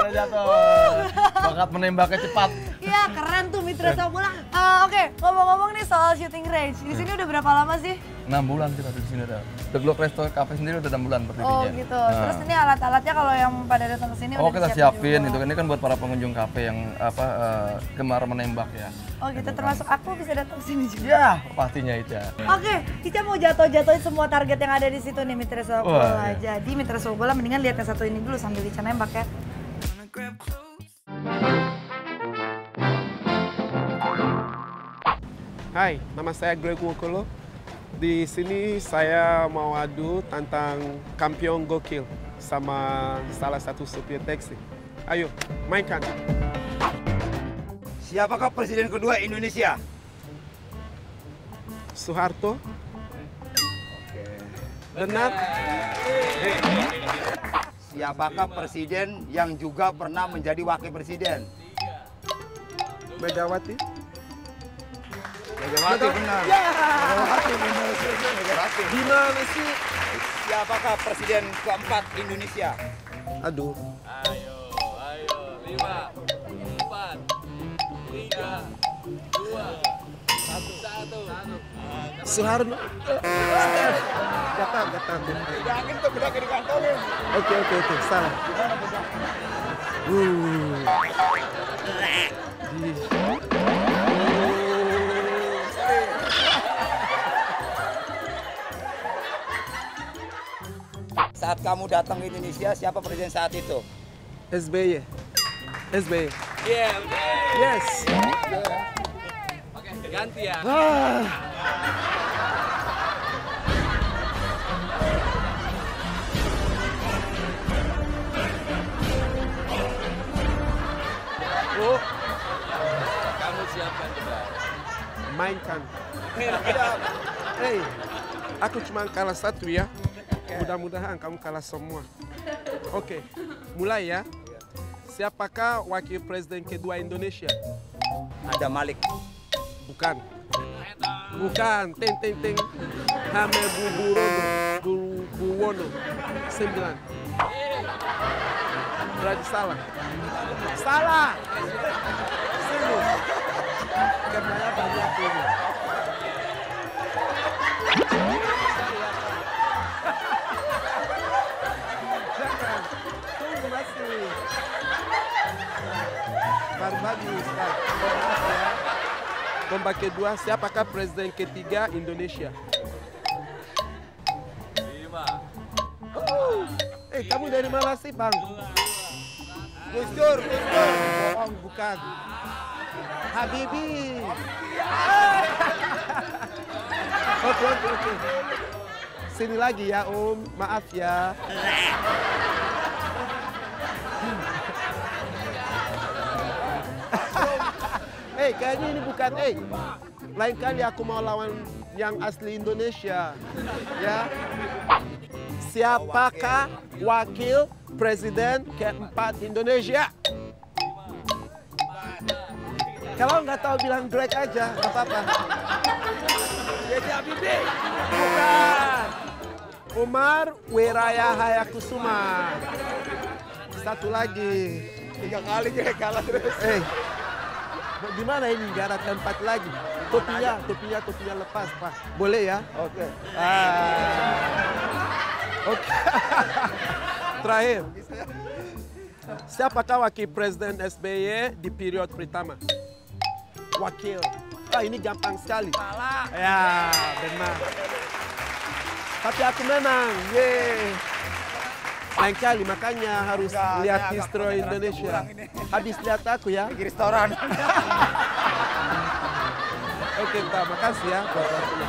udah jatuh. Bakat menembaknya cepat. Iya, keren tuh Mitra sepak bola. Oke, ngomong-ngomong nih soal shooting range. Di sini udah berapa lama sih? 6 bulan kita di sini udah. The Globe Resto Cafe sendiri udah 6 bulan berdirinya. Oh gitu. Terus ini alat-alatnya kalau yang pada datang ke sini Oh, udah kita disiapin siapin juga. itu kan, ini kan buat para pengunjung kafe yang gemar menembak ya. Oh gitu, termasuk aku bisa datang ke sini juga. Ya, pastinya Ica. Oke, Ica mau jatuh-jatuhin semua target yang ada di situ nih Mitra sepak Wah, bola. iya. Jadi Mitra sepak bola mendingan lihat yang satu ini dulu sambil Ica nembak ya. Hai, nama saya Greg Wokolo. Di sini saya mau adu tentang kampion gokil sama salah satu supir taksi. Ayo, mainkan. Siapakah presiden kedua Indonesia? Soeharto. Benar? Siapakah presiden yang juga pernah menjadi wakil presiden? Megawati. Megawati benar. Megawati benar. Megawati. Gimana sih? Siapakah presiden keempat Indonesia? Aduh. Ayo, 5, 4, 3, 2, 1. Soeharto. Gatal. Yakin tuh udah dikantongin. Oke, salah. Saat kamu datang ke Indonesia, siapa presiden saat itu? SBY. Iya, udah. Yes. Oke, ganti ya. Oh, Kamu siapkan juga. mainkan. Hey, aku cuma kalah satu ya. Mudah-mudahan kamu kalah semua. Oke, mulai ya. Siapakah wakil presiden kedua Indonesia? Ada Malik. Bukan. Ting. Hamengkubuwono 9. Berarti salah. Salah. Sini. Karena banyak ini. Jangan. Tunggu masih. Baru bagus. Bomba kedua, siapakah presiden ketiga Indonesia? 5. Kamu dari mana sih, Bang? Gus Dur. Bohong, bukan. Habibie. Oke. Sini lagi ya, Om. Maaf ya. Kayaknya ini bukan lain kali aku mau lawan yang asli Indonesia. Ya. Siapakah wakil presiden keempat Indonesia? Kalau nggak tahu bilang Greg aja, nggak apa-apa. Jadi Habibie. Bukan. Umar Wiraya Hayakusuma. Satu lagi. 3 kali kayak kalah terus. Gimana ini? Gak ada tempat lagi. Topinya lepas, Pak. Boleh ya? Oke. Oke. Terakhir. Siapakah wakil presiden SBY di periode pertama? Wakil. Ini gampang sekali. Salah. Ya, benar. Tapi aku menang. Yeay. Lain kali, makanya harus lihat history Indonesia. Habis lihat aku ya. Di restoran. Oke, terima kasih ya buat waktunya.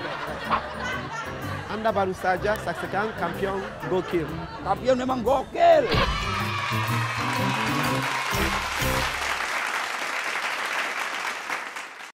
Anda baru saja saksikan kampion gokil. Kampion memang gokil.